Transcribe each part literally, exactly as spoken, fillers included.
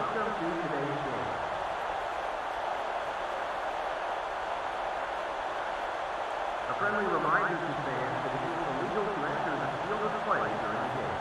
welcome to today's game. A friendly reminder to fans that it is illegal to enter the field of play during the game.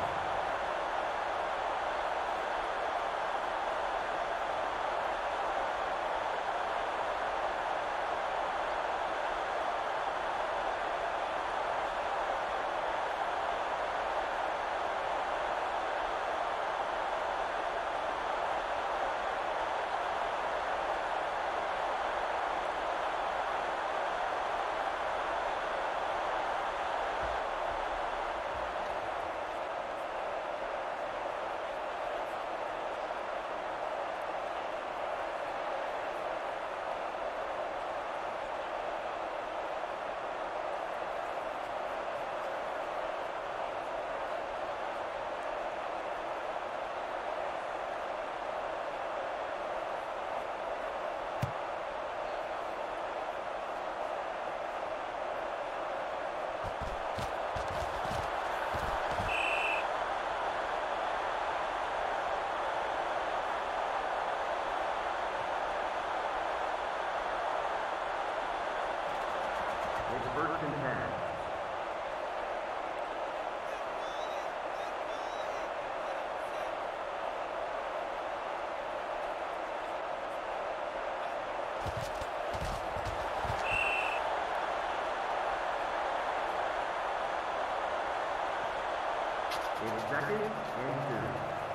It's first and ten. It's second and two.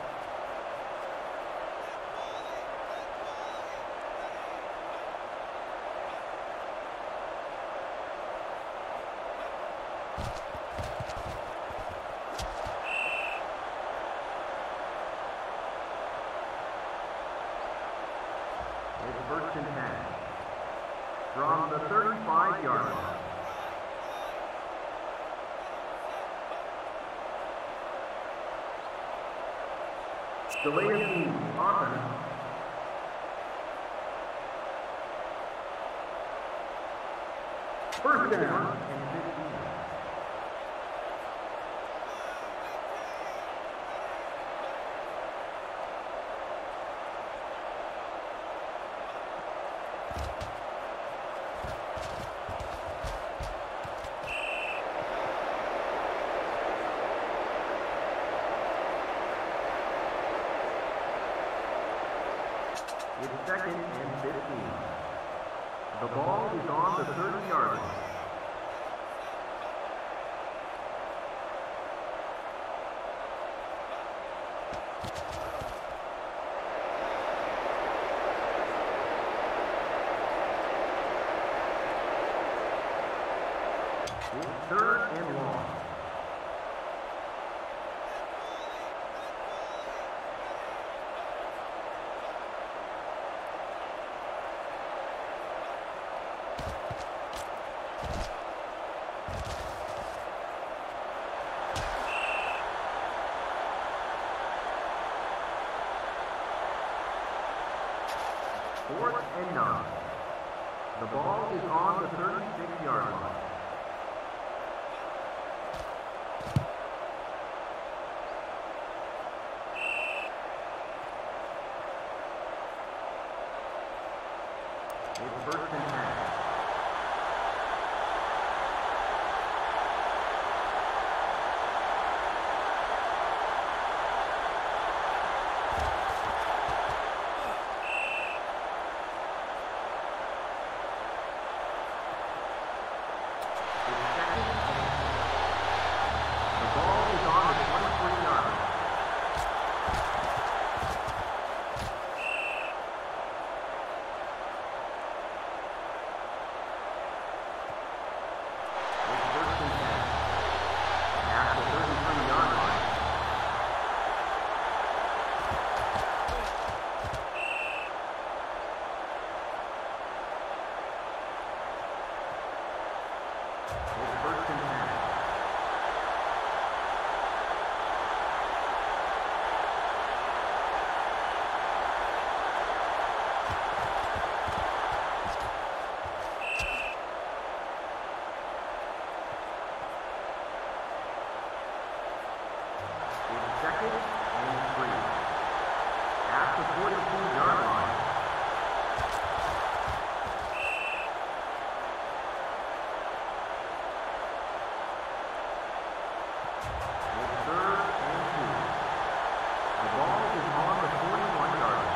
It's first and ten. From the thirty-five yard line. Delay of game, offense. First down and fifteen. It's second and fifteen. The ball is on the thirty yard line. It's third and long. Fourth and nine. The ball is on the thirty-six yard line. It's first and ten. Second and three. After the forty-two-yard line. It's third and two. The ball is on the forty-one-yard line.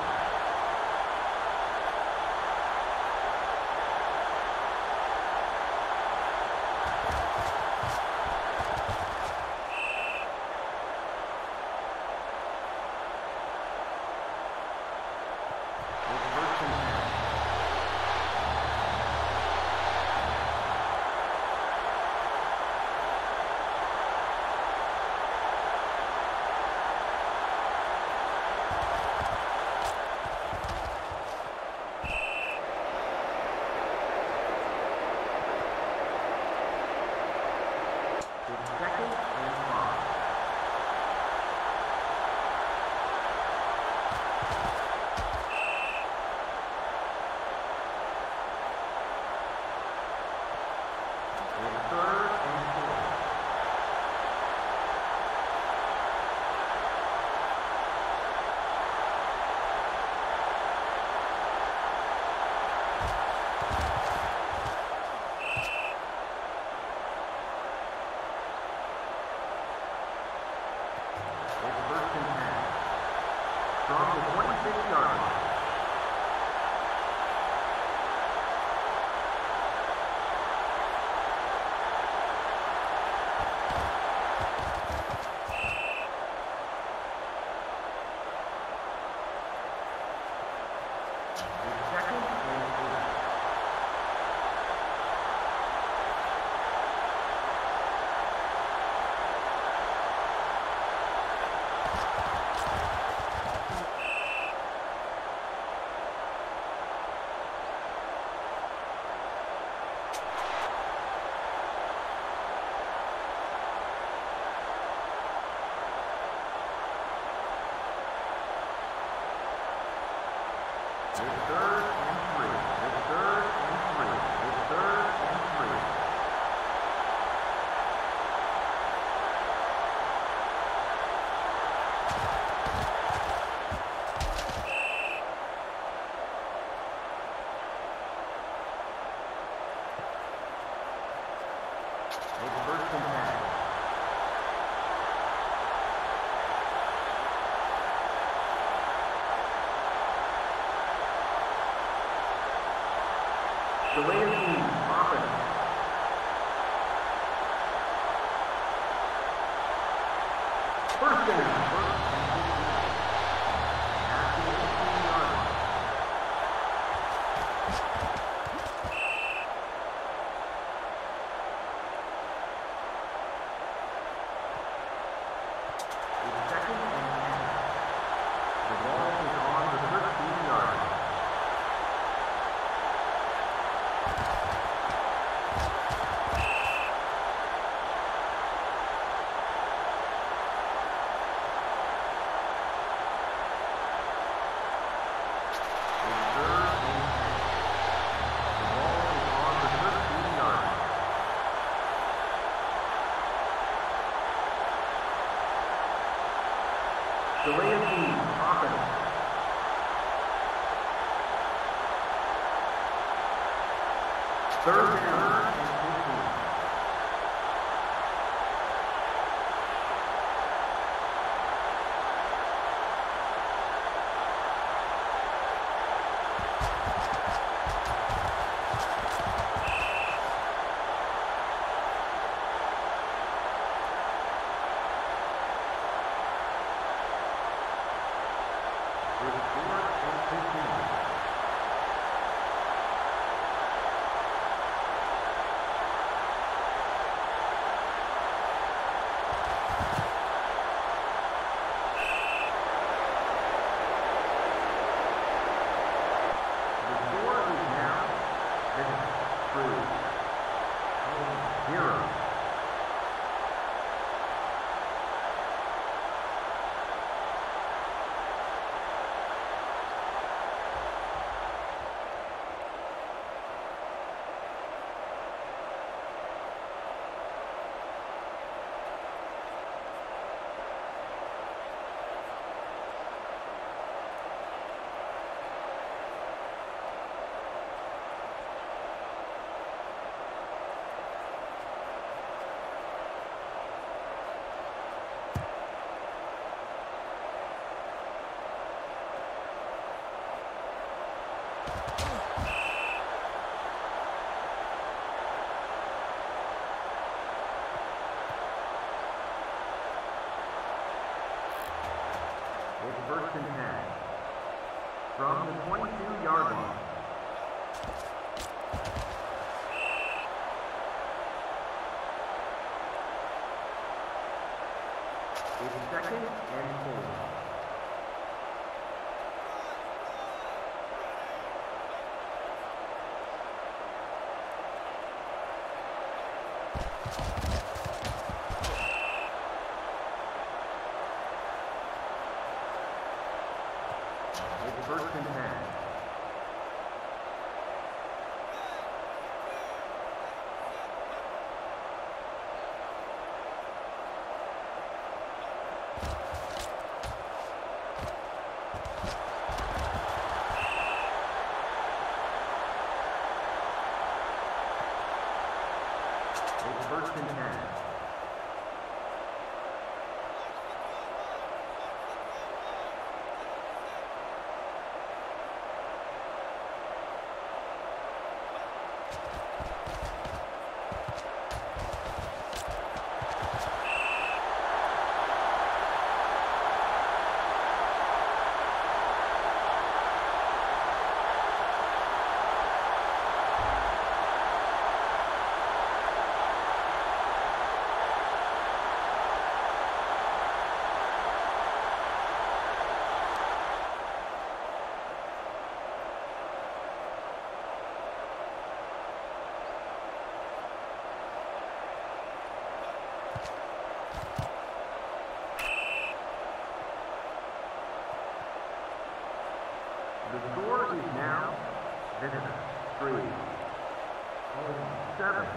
Second and five. It's third and four. From the twenty-six-yard line. It's second and eight. It's third and three. It's third and three. It's third and three. It's first and ten. Delay of game, offense. First down, first and fifteen. At the eighteen-yard line. It's second and ten. The ball is on the thirteen-yard line. Delay of game, offense. Third down and fifteen. It's fourth and fifteen. The score is now six, three, zero. It's first and ten. From the twenty-two yard line. It's second and four. It's first and ten. It's first and ten. The score is now Visitor three, home seven.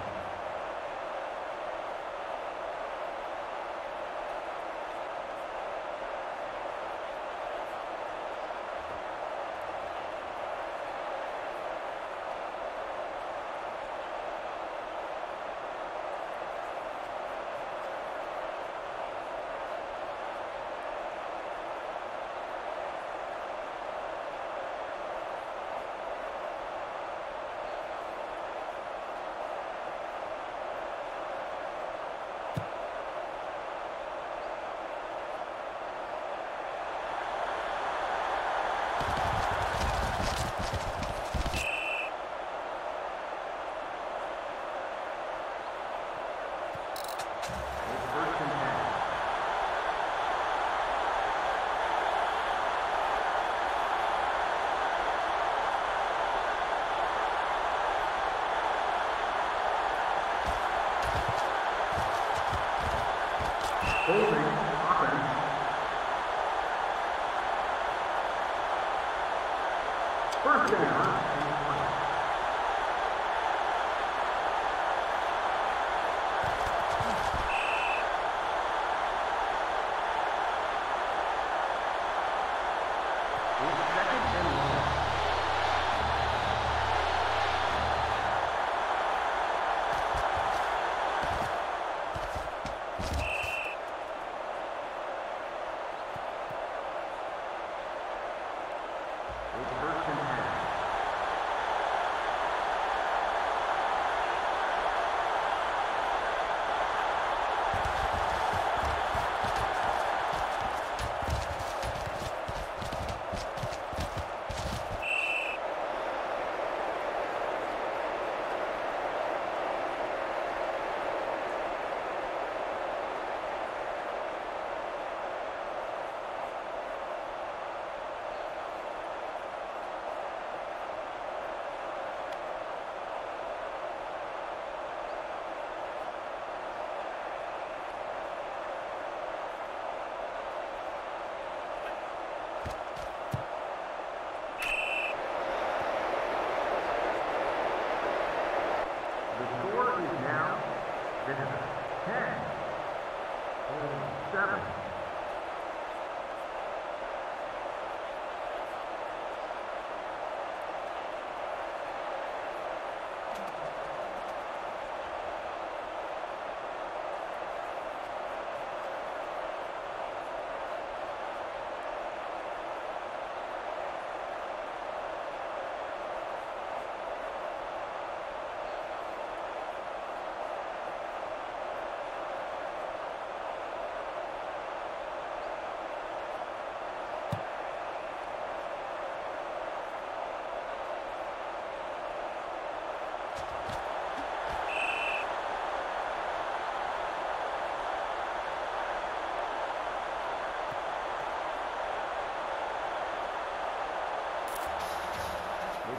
Holding offense. First down and one. It's second and long. It's first and ten.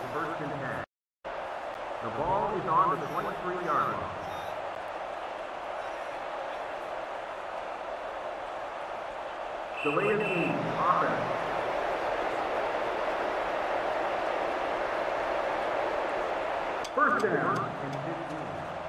first and ten. The ball is on the twenty-three yard line. Delay of game, offense. First down and fifteen.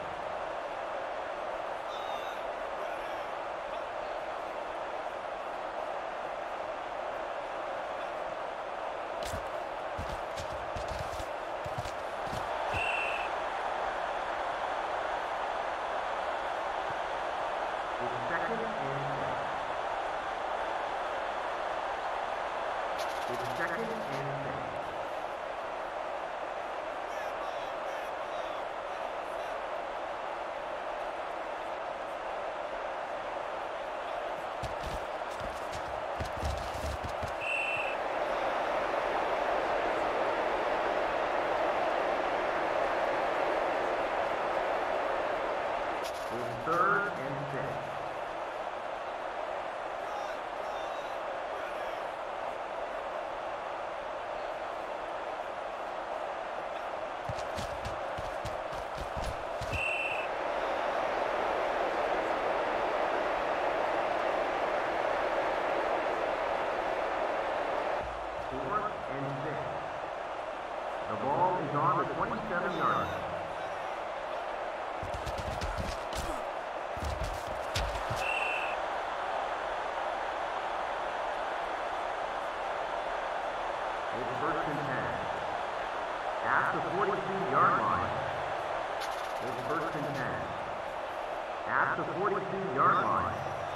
Third and six. Fourth and six. The ball is on the twenty-seven yard line. First and ten. At the forty-two yard line. It's first and ten. At the forty-two yard line.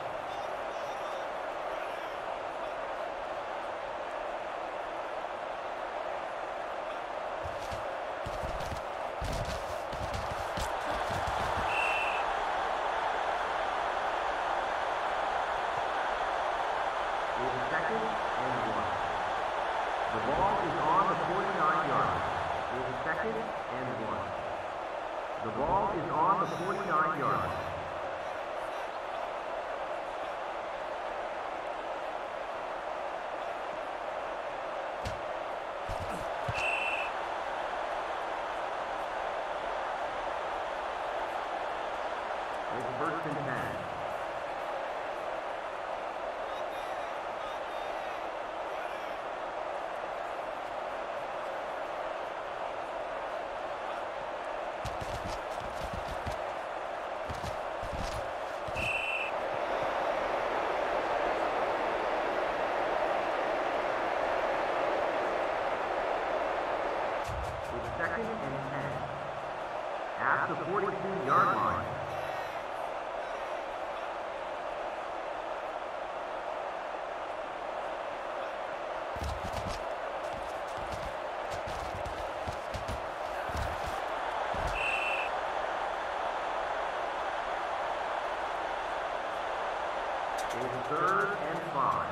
It's second and one. The ball is on the forty-nine yard line. It's second and one. The ball is on the forty-nine yard line. It's first and ten. Second and ten. At the forty-two yard line. It's third and five.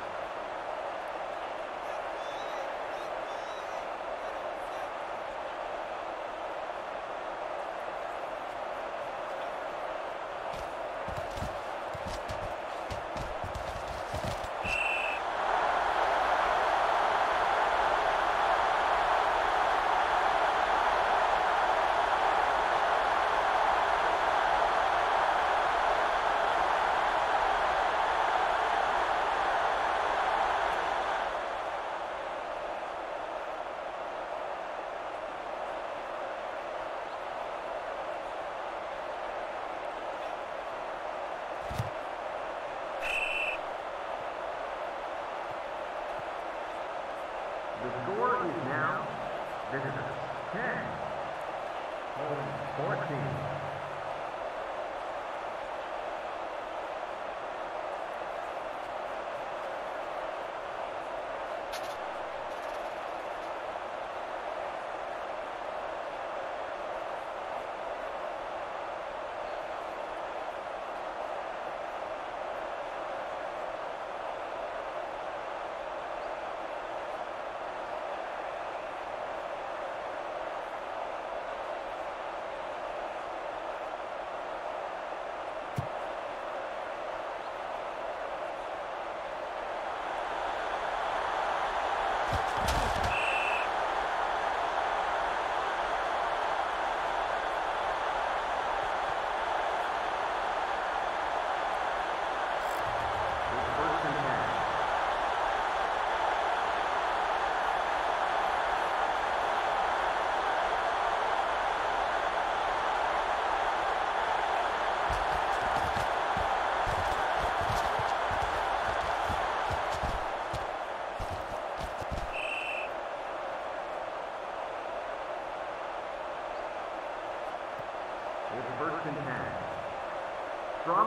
The score is now visitors ten, home fourteen.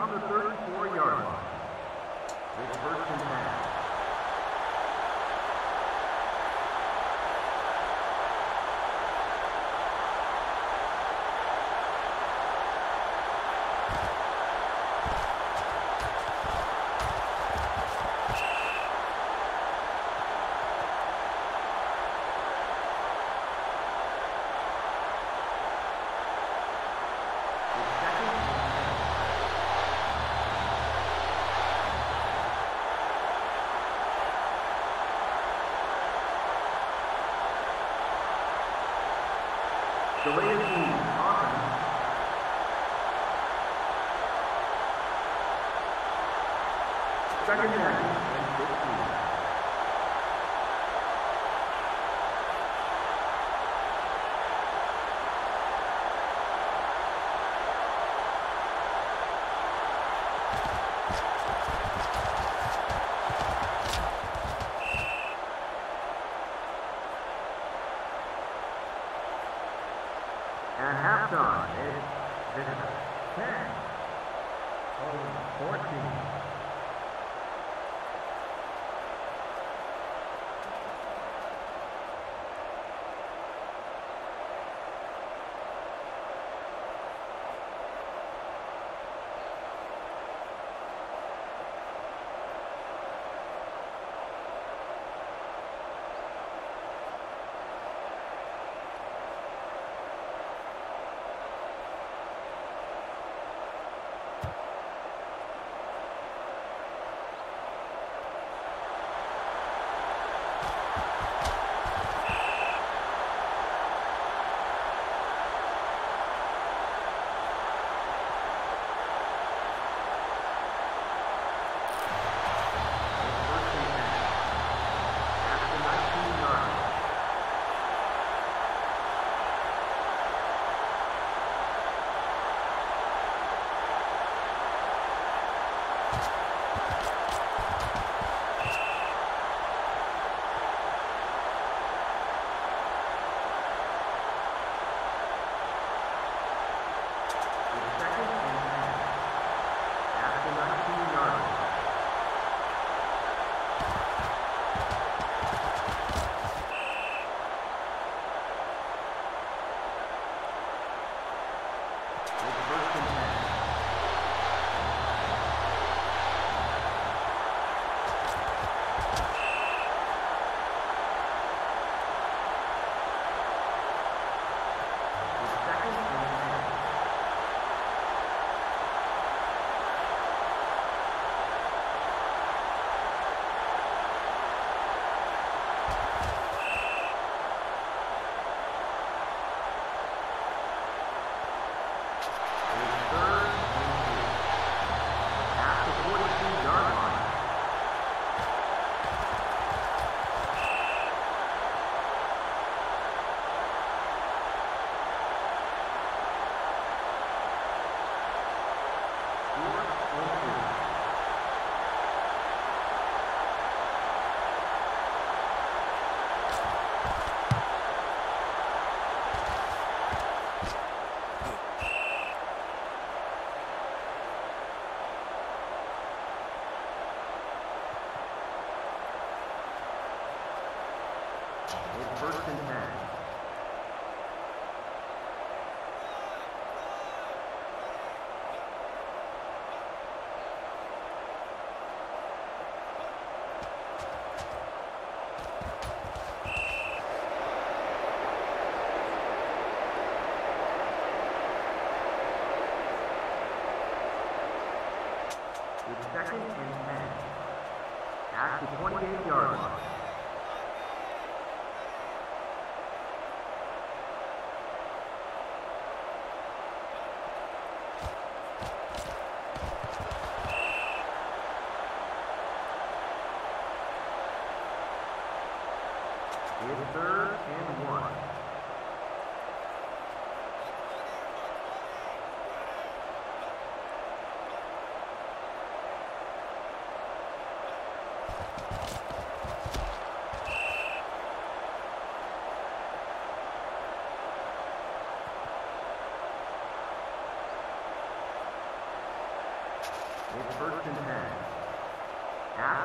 from the thirty-four-yard line. It's first and ten. Delay of game, offense. Second down and fifteen. At halftime, it's Visitor ten, fourteen. It's first and ten. It's second and ten. At the twenty-eight-yard line. It's third and one.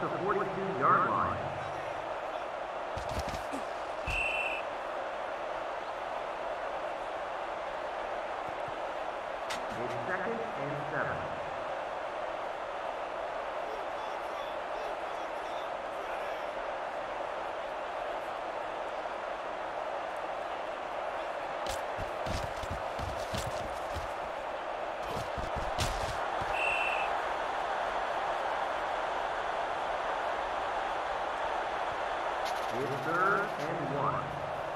the forty-two-yard line. It's second and seven. It's third and one.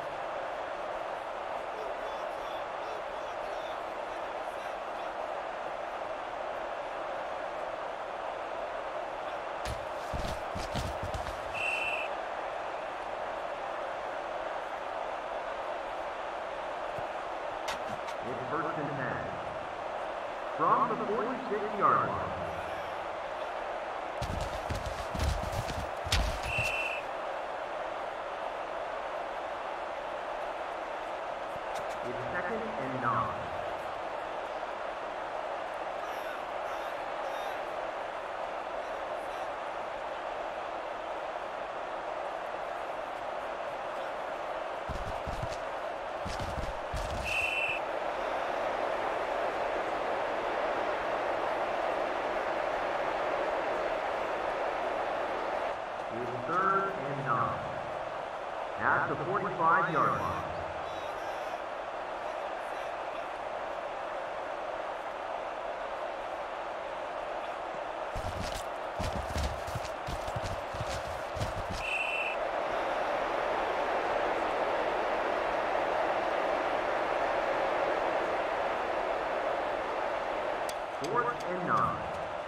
It's first and ten. From the forty-six-yard line. It's second and nine. It's third and nine. At the forty-five-yard line. Fourth and nine.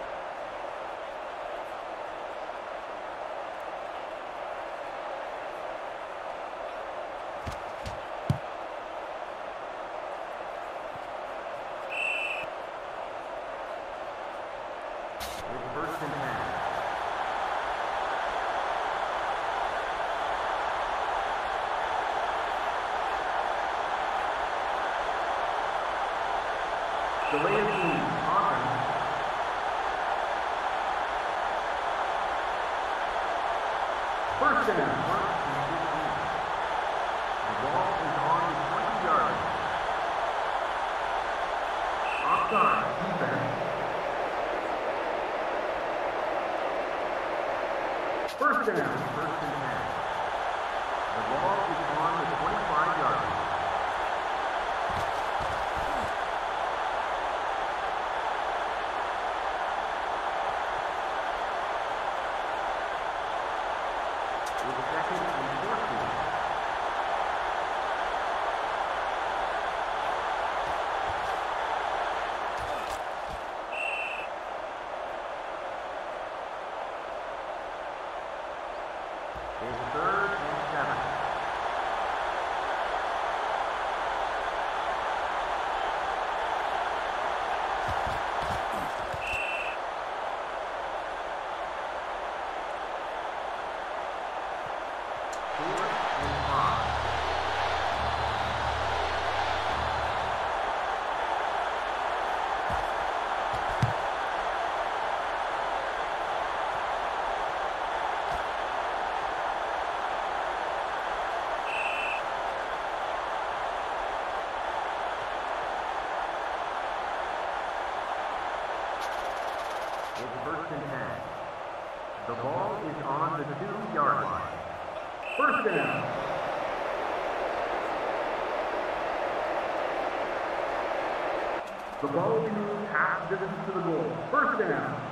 It's first and ten. Delay of game. Offense. First down. First and fifteen. The ball is on the twenty-yard line. Offside. Defense. First down. First and ten. The ball is on the twenty-five-yard line. It's second and fourteen. It's third and seven. Fourth and five. It's first and ten. The ball is on the two-yard line. First down. The ball will be moved half distance to the goal. First down.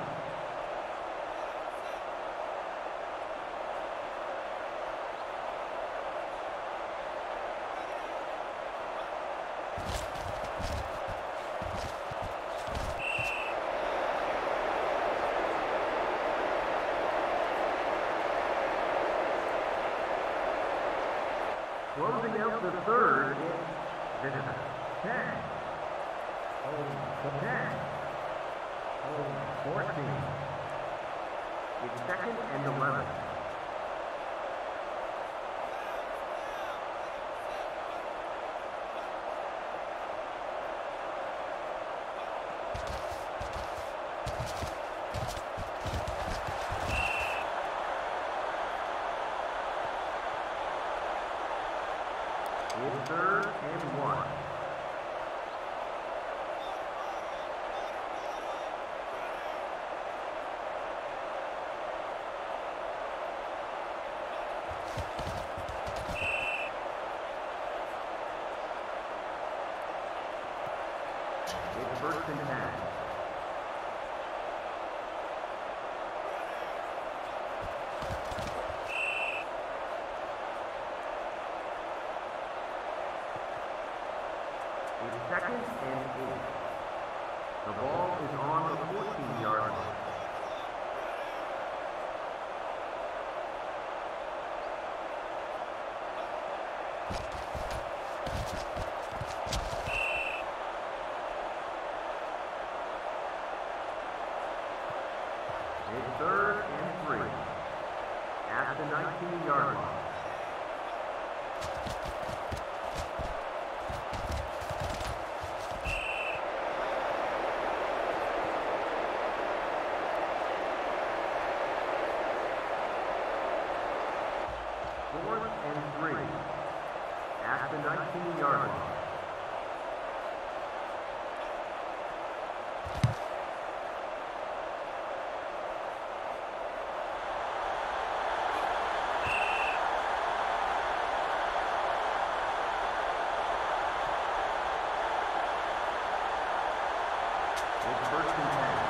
Closing out the third, it's ten. Oh, ten. Oh, fourteen. It's second and eleven. It's third and one. It's first and ten. It's second and eight. The ball is on the fourteen-yard line. It's third and three. At the nineteen-yard line. Fourth and three. At the nineteen-yard line. It's first and ten.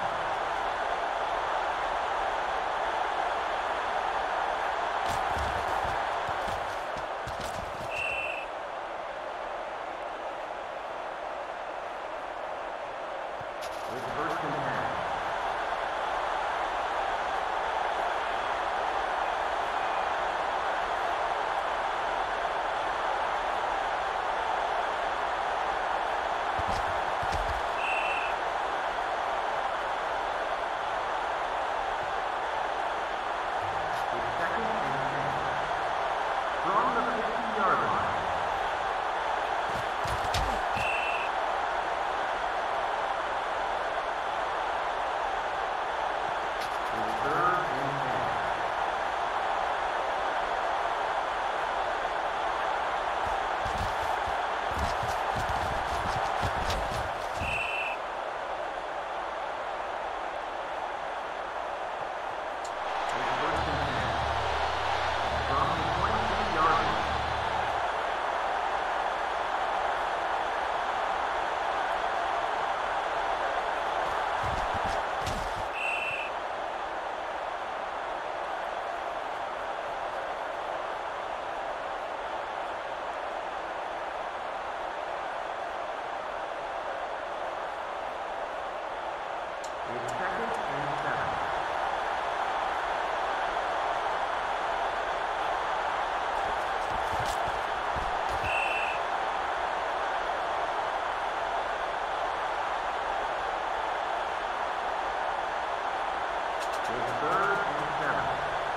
It's first and ten. It's second and ten. From the fifty-yard line. It's third and ten. It's first and ten. From the twenty-two-yard line. It's second and seven. It's third and seven.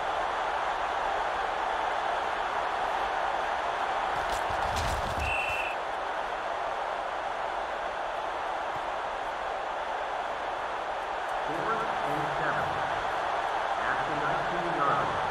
Fourth and seven. At the nineteen-yard line.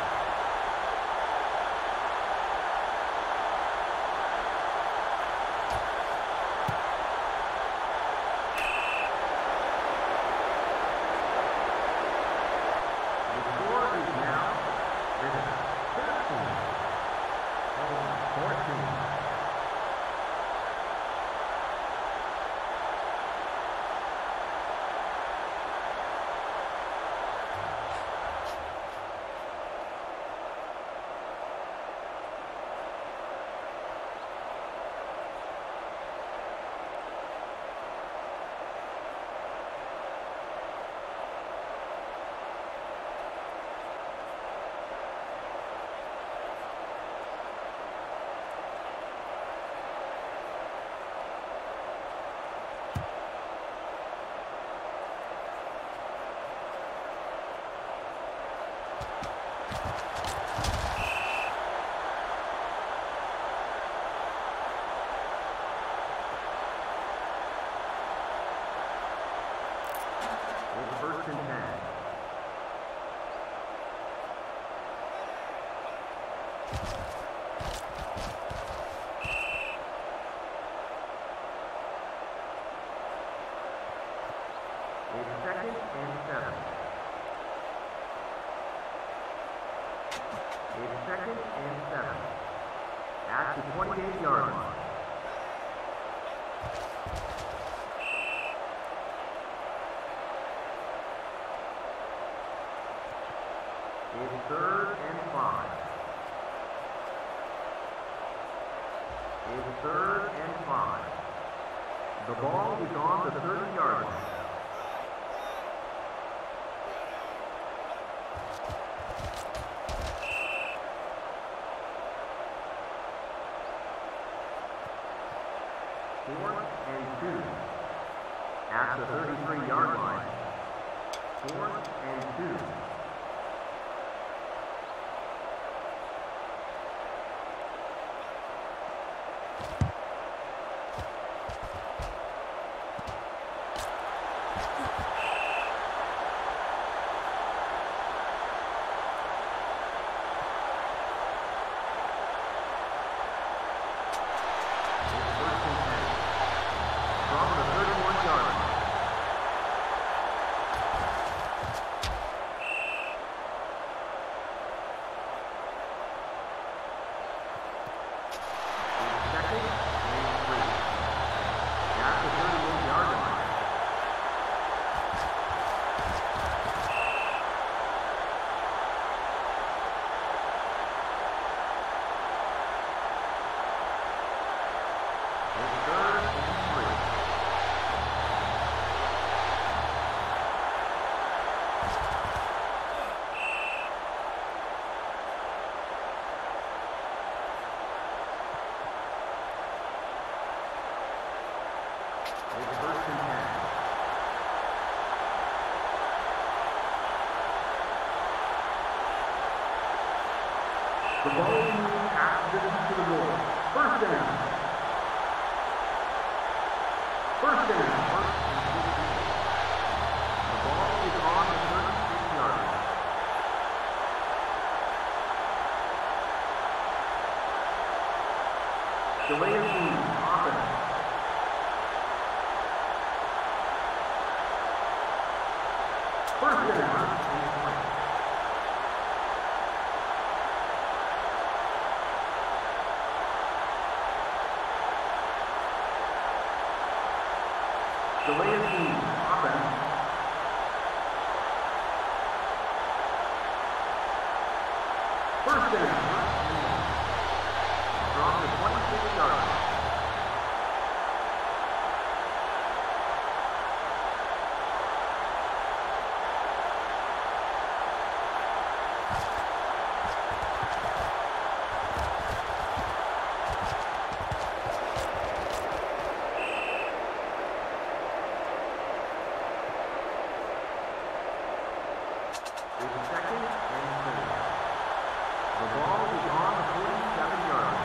The score is now thirteen and fourteen. It's first and ten. It's second and seven. At the twenty-eight yard line. It's third and five. It's third and five. The ball is on the thirty yard line. Fourth and two. At the thirty-three yard line. Fourth and two. The ball is moved past the to the goal. First down. First down. First and fifteen. The ball is on the thirty-six yard line. Delay of game. Offense. First down. Delay of game. Offense. First down. From the twenty-six yard line. Second and three. The ball is on the forty-seven yard line.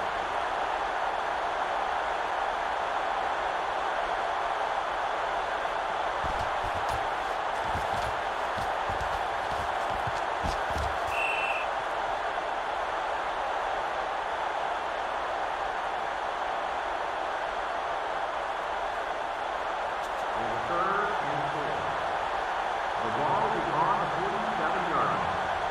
It's third and four. The ball is on the forty-seven yard line.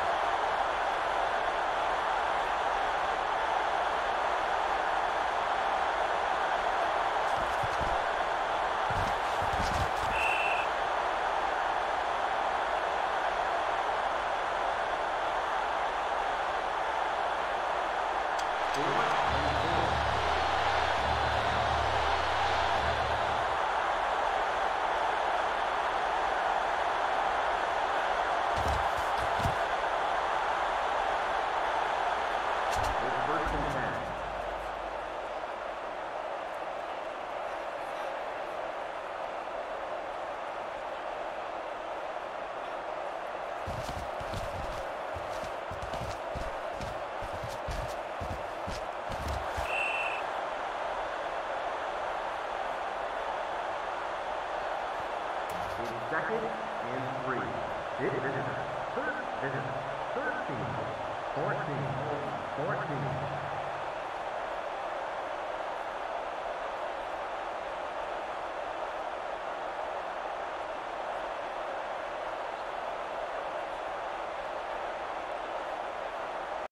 Fourth and four. It's first and ten. It's second and three. It is third, thirteen, fourteen, fourteen.